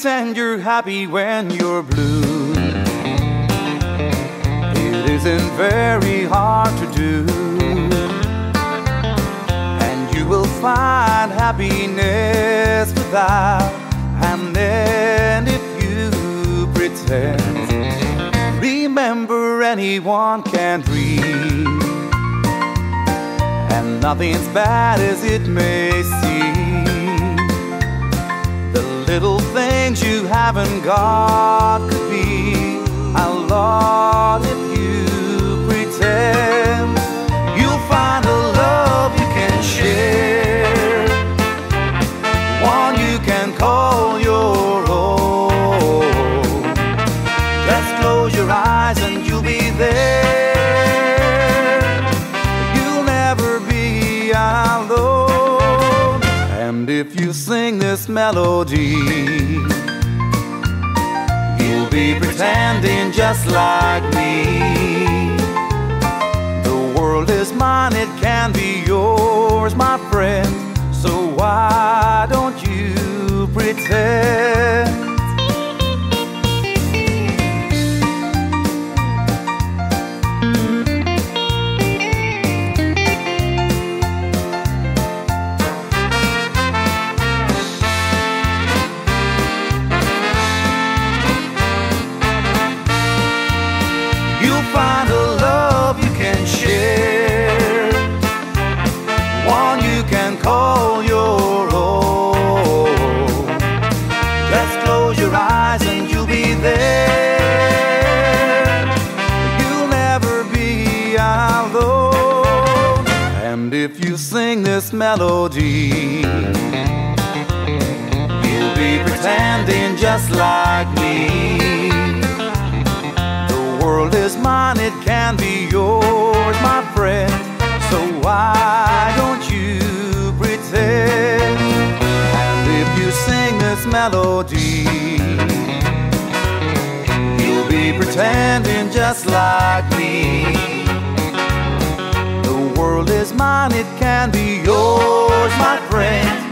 pretend you're happy when you're blue. It isn't very hard to do, and you will find happiness without. And then if you pretend, remember anyone can dream, and nothing's bad as it may seem. The little things you haven't got could be a lot if you pretend. You'll find a love you can share, one you can call your own. Just close your eyes and you'll be there. You'll never be alone. And if you sing this melody, you'll be pretending just like me. The world is mine, it can be yours, my friend. So why don't you pretend? You'll find a love you can share, one you can call your own. Just close your eyes and you'll be there. You'll never be alone. And if you sing this melody, you'll be pretending just like me. The world is mine, it can be yours, my friend. So why don't you pretend? And if you sing this melody, you'll be pretending just like me. The world is mine, it can be yours, my friend.